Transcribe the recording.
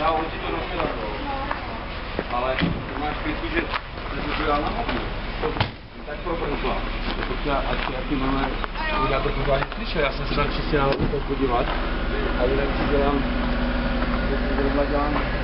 Já určitě to rozdělám, ale máš pětí, že to dělá na hodně. Tak probrnula. Ať jaký máme, já to pořádně slyšel, já jsem se tam čistě na to podívat a jinak si dělám, zrovna dělám